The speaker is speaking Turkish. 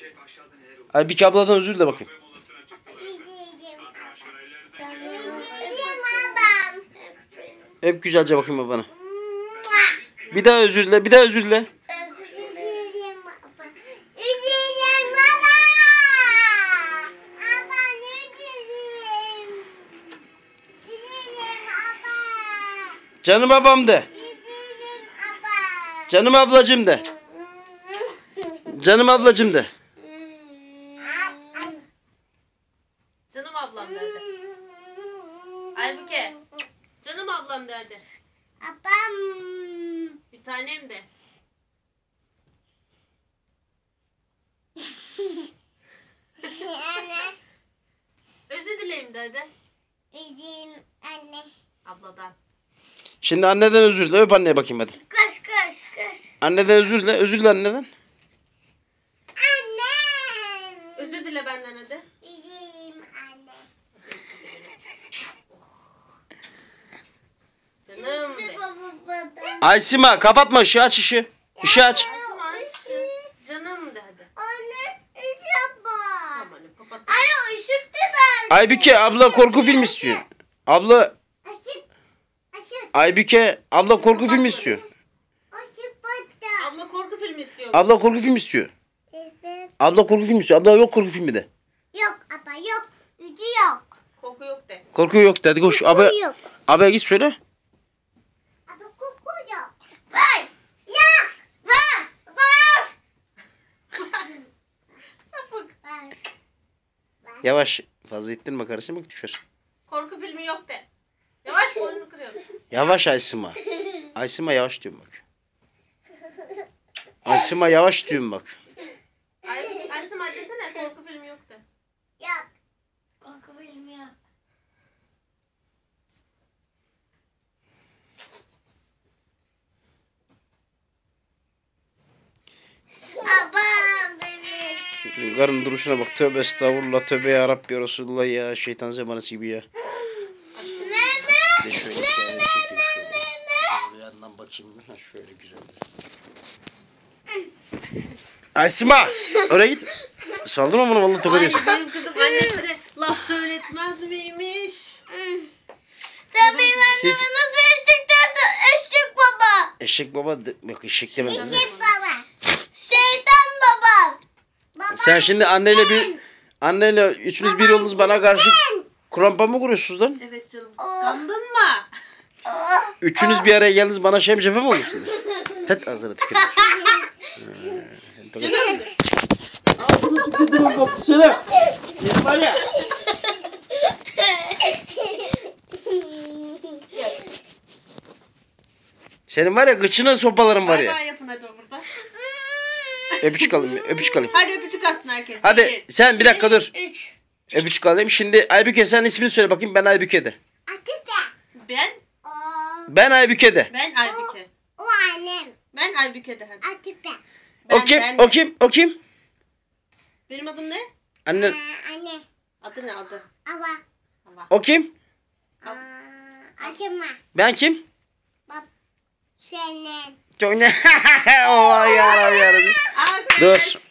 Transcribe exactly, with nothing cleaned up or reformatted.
Aybike abladan özür dile bakayım. Hep güzelce bakayım babana. Bir daha özür dile, bir daha özür dile. Canım babam de. Canım ablacım de. Canım ablacım de. Canım ablam derdi. Aybike. Canım ablam derdi. Ablam. Bir tanem de. Anne. Özür dileyim derdi. Üzüm anne. Abladan. Şimdi anneden özür dile. Öp anneye bakayım hadi. Koş koş koş. Anneden özür dile. Özür dile anneden. Annem. Özür dile benden hadi. Üzüm anne. Canım de. Aysima kapatma ışığı, aç ışığı. Işığı aç. Aşkım aşkım. Canım de hadi. Anne ışık var. Tamam anne kapat. Anne ışık da ver. Aybike abla korku film istiyor. Abla Işık. Işık. Aybike abla korku film istiyor. Işık burada. Abla korku filmi istiyor. Abla korku film istiyor. Evet. Abla korku film istiyor. Abla yok korku filmi de. Yok abla yok. Ücü yok. Koku yok de. Korku yok dedi. Koş. Abi, Koku yok. abi git söyle. Abla koku yok. Ver. Ya. Ver. Ver. Sapık. Ver. Yavaş. Fazla ittirme kardeşim, bak düşer. Korku filmi yok de. Yavaş boynunu kırıyor. Yavaş Aysima. Aysima yavaş diyorum bak. Aysima yavaş diyorum bak. Ay, Ayşem hadi desene korku filmi yok de. Yok. Korku filmi yok. Babam benim. Karın duruşuna bak. Tövbe estağfurullah. Tövbe ya Rabbi Resulullah ya. Şeytan zebanası gibi ya. Nene. Bir de şöyle kendini çekeyim şöyle. Bir yandan bakayım. Ha, şöyle güzel. Aysima. Oraya git. Saldırma bana vallahi tokat Ay yesin. benim kızım annesine laf söyletmez miymiş? Sen benim Siz- anneme nasıl eşek dersin? Eşek baba. Eşek baba. De... Yok eşek demedim. Eşek baba. Şeytan baba. Baba. Sen şimdi anneyle bir anneyle üçünüz bir yolunuz bana karşı krampa mı kuruyorsunuz lan? Evet canım kıskandın mı? Oh. Üçünüz bir araya geldiniz bana şem cephe mi olursunuz? Tet ağzına tükürün. Canım de. Ağzını tükürdüm koptu seni. Senin var ya. Senin var ya gıçına sopalarım var Bay ya. bay yapın hadi o burada. Öpücük alayım, öpücük alayım. Hadi öpücük atsın herkes. Hadi Bir, sen bir dakika dur. Üç. Öpücük alayım. Şimdi Aybüke sen ismini söyle bakayım, ben Aybüke de. Atipe. Ben, O. Ben Aybüke de. ben Aybüke. O annem. Ben Aybüke de hadi. Atipe. Ben, O kim? ben O de. kim? O kim? Benim adım ne? Anne. Aa, anne. Adı ne adı? Ava. Hava. O kim? Aa, Aşama. Ben kim? Bab. Senin. Çok ne? Allah ya ya. Aa, Dur.